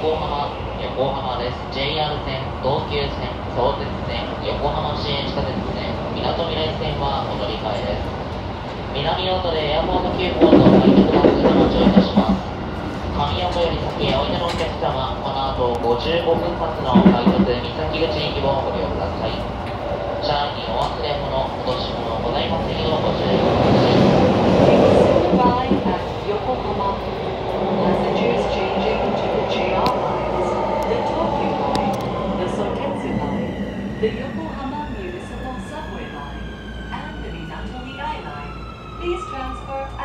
横浜です。JR 線、東急線、相鉄線、横浜市営地下鉄線、みなとみらい線はお乗り換えです。南大戸でエアポート急行と快速バスがお待ちをいたします。上横より先へおいでのお客様、この後55分発の快速三崎口行きをご利用ください。車内にお忘れ物、落とし物ございませんようご注意ください。 Arrive at Yokohama. Passengers changing to the JR lines, the Tokyu Line, the Sotetsu Line, the Yokohama Municipal Subway Line, and the Minato Mirai Line. Please transfer